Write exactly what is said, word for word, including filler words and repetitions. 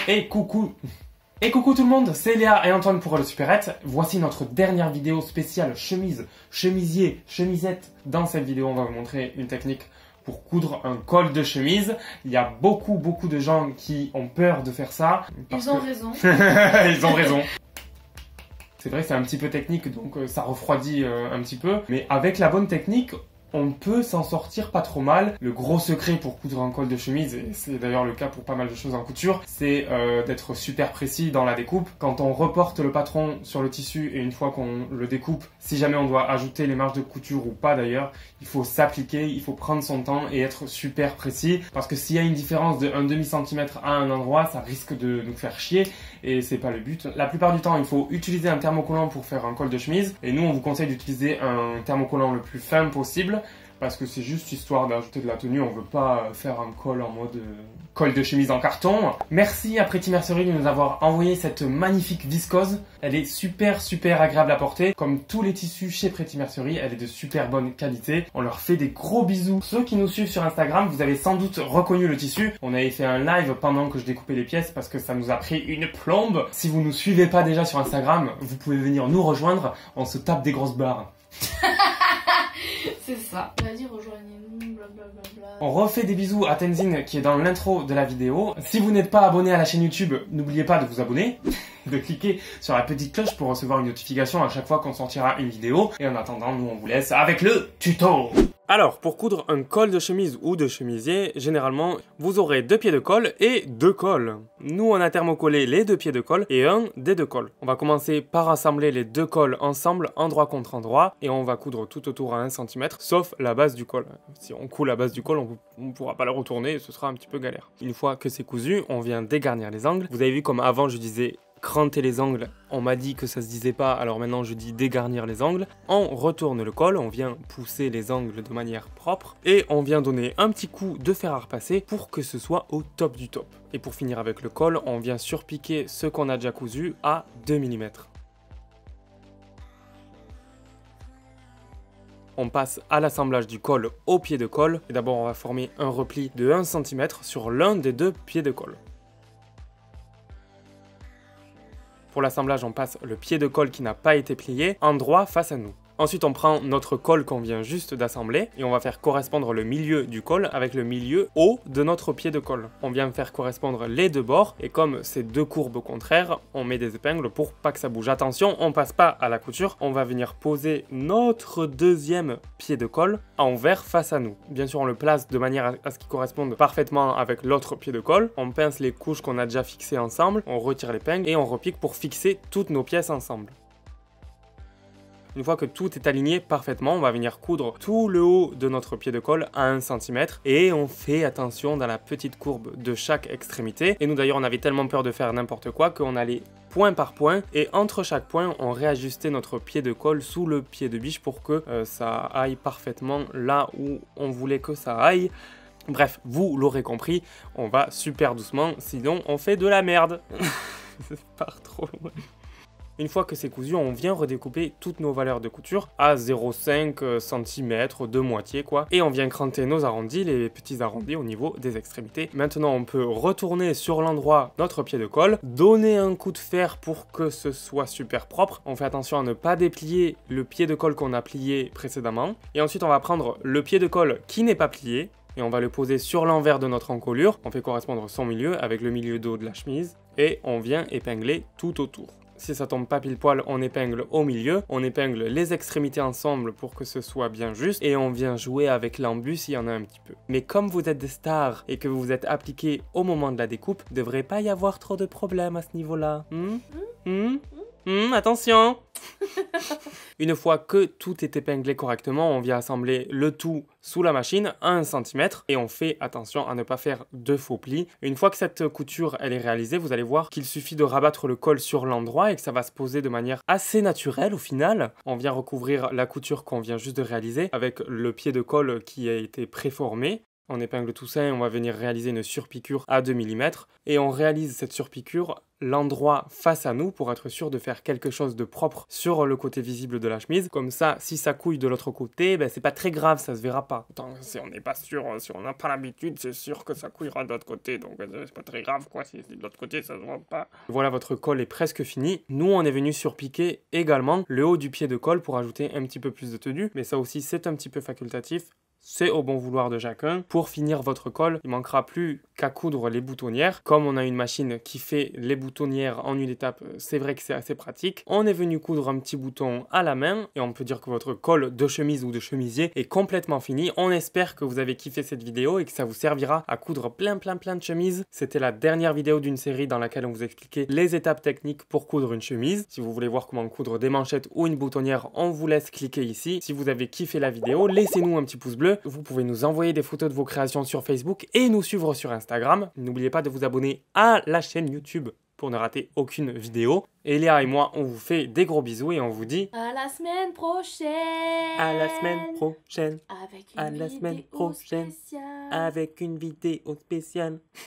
Et coucou Et coucou tout le monde, c'est Léa et Antoine pour le Supérette. Voici notre dernière vidéo spéciale chemise, chemisier, chemisette. Dans cette vidéo, on va vous montrer une technique pour coudre un col de chemise. Il y a beaucoup, beaucoup de gens qui ont peur de faire ça. Ils ont que... raison. Ils ont raison. C'est vrai que c'est un petit peu technique, donc ça refroidit euh, un petit peu. Mais avec la bonne technique, on peut s'en sortir pas trop mal. Le gros secret pour coudre un col de chemise, et c'est d'ailleurs le cas pour pas mal de choses en couture, c'est euh, d'être super précis dans la découpe. Quand on reporte le patron sur le tissu et une fois qu'on le découpe, si jamais on doit ajouter les marges de couture ou pas d'ailleurs, il faut s'appliquer, il faut prendre son temps et être super précis. Parce que s'il y a une différence de un demi centimètre à un endroit, ça risque de nous faire chier et c'est pas le but. La plupart du temps, il faut utiliser un thermocollant pour faire un col de chemise. Et nous, on vous conseille d'utiliser un thermocollant le plus fin possible. Parce que c'est juste histoire d'ajouter de la tenue, on veut pas faire un col en mode euh, col de chemise en carton. Merci à Pretty Mercerie de nous avoir envoyé cette magnifique viscose. Elle est super super agréable à porter. Comme tous les tissus chez Pretty Mercerie, elle est de super bonne qualité. On leur fait des gros bisous. Ceux qui nous suivent sur Instagram, vous avez sans doute reconnu le tissu. On avait fait un live pendant que je découpais les pièces parce que ça nous a pris une plombe. Si vous nous suivez pas déjà sur Instagram, vous pouvez venir nous rejoindre. On se tape des grosses barres. C'est ça. Vas-y, rejoignez-nous, blablabla. On refait des bisous à Tenzin qui est dans l'intro de la vidéo. Si vous n'êtes pas abonné à la chaîne YouTube, n'oubliez pas de vous abonner, de cliquer sur la petite cloche pour recevoir une notification à chaque fois qu'on sortira une vidéo. Et en attendant, nous on vous laisse avec le tuto. Alors, pour coudre un col de chemise ou de chemisier, généralement, vous aurez deux pieds de colle et deux cols. Nous, on a thermocollé les deux pieds de colle et un des deux cols. On va commencer par assembler les deux cols ensemble, endroit contre endroit, et on va coudre tout autour à un centimètre, sauf la base du col. Si on coud la base du col, on ne pourra pas le retourner et ce sera un petit peu galère. Une fois que c'est cousu, on vient dégarnir les angles. Vous avez vu comme avant, je disais cranter les angles, on m'a dit que ça se disait pas, alors maintenant je dis dégarnir les angles. On retourne le col, on vient pousser les angles de manière propre et on vient donner un petit coup de fer à repasser pour que ce soit au top du top. Et pour finir avec le col, on vient surpiquer ce qu'on a déjà cousu à deux millimètres. On passe à l'assemblage du col au pied de colle et d'abord on va former un repli de un centimètre sur l'un des deux pieds de colle. Pour l'assemblage, on passe le pied de colle qui n'a pas été plié en droit face à nous. Ensuite, on prend notre col qu'on vient juste d'assembler et on va faire correspondre le milieu du col avec le milieu haut de notre pied de colle. On vient faire correspondre les deux bords et comme c'est deux courbes contraires, on met des épingles pour pas que ça bouge. Attention, on passe pas à la couture, on va venir poser notre deuxième pied de colle à envers face à nous. Bien sûr, on le place de manière à ce qu'il corresponde parfaitement avec l'autre pied de colle. On pince les couches qu'on a déjà fixées ensemble, on retire l'épingle et on repique pour fixer toutes nos pièces ensemble. Une fois que tout est aligné parfaitement, on va venir coudre tout le haut de notre pied de colle à un centimètre et on fait attention dans la petite courbe de chaque extrémité. Et nous d'ailleurs on avait tellement peur de faire n'importe quoi qu'on allait point par point et entre chaque point on réajustait notre pied de colle sous le pied de biche pour que euh, ça aille parfaitement là où on voulait que ça aille. Bref, vous l'aurez compris, on va super doucement, sinon on fait de la merde. Ça part trop loin. Une fois que c'est cousu, on vient redécouper toutes nos valeurs de couture à zéro virgule cinq centimètres de moitié quoi. Et on vient cranter nos arrondis, les petits arrondis au niveau des extrémités. Maintenant, on peut retourner sur l'endroit notre pied de colle, donner un coup de fer pour que ce soit super propre. On fait attention à ne pas déplier le pied de colle qu'on a plié précédemment. Et ensuite, on va prendre le pied de colle qui n'est pas plié et on va le poser sur l'envers de notre encolure. On fait correspondre son milieu avec le milieu d'eau de la chemise et on vient épingler tout autour. Si ça tombe pas pile poil, on épingle au milieu, on épingle les extrémités ensemble pour que ce soit bien juste et on vient jouer avec l'embus s'il y en a un petit peu. Mais comme vous êtes des stars et que vous vous êtes appliqués au moment de la découpe, il devrait pas y avoir trop de problèmes à ce niveau-là. Hmm hmm hmm attention. Une fois que tout est épinglé correctement, on vient assembler le tout sous la machine à un centimètre et on fait attention à ne pas faire de faux plis. Une fois que cette couture elle est réalisée, vous allez voir qu'il suffit de rabattre le col sur l'endroit et que ça va se poser de manière assez naturelle au final. On vient recouvrir la couture qu'on vient juste de réaliser avec le pied de colle qui a été préformé. On épingle tout ça et on va venir réaliser une surpiqûre à deux millimètres. Et on réalise cette surpiqûre l'endroit face à nous pour être sûr de faire quelque chose de propre sur le côté visible de la chemise. Comme ça, si ça couille de l'autre côté, ben c'est pas très grave, ça se verra pas. Tant si on n'est pas sûr, si on n'a pas l'habitude, c'est sûr que ça couillera de l'autre côté, donc c'est pas très grave quoi, si de l'autre côté ça se voit pas. Voilà, votre col est presque fini. Nous, on est venu surpiquer également le haut du pied de col pour ajouter un petit peu plus de tenue, mais ça aussi c'est un petit peu facultatif. C'est au bon vouloir de chacun. Pour finir votre col, il manquera plus qu'à coudre les boutonnières. Comme on a une machine qui fait les boutonnières en une étape, c'est vrai que c'est assez pratique. On est venu coudre un petit bouton à la main et on peut dire que votre col de chemise ou de chemisier est complètement fini. On espère que vous avez kiffé cette vidéo et que ça vous servira à coudre plein plein plein de chemises. C'était la dernière vidéo d'une série dans laquelle on vous expliquait les étapes techniques pour coudre une chemise. Si vous voulez voir comment coudre des manchettes ou une boutonnière, on vous laisse cliquer ici. Si vous avez kiffé la vidéo, laissez-nous un petit pouce bleu. Vous pouvez nous envoyer des photos de vos créations sur Facebook et nous suivre sur Instagram. N'oubliez pas de vous abonner à la chaîne YouTube pour ne rater aucune vidéo. Elia et moi, on vous fait des gros bisous et on vous dit À la semaine prochaine. à la semaine prochaine. Avec une À la semaine vidéo prochaine. spéciale. Avec une vidéo spéciale.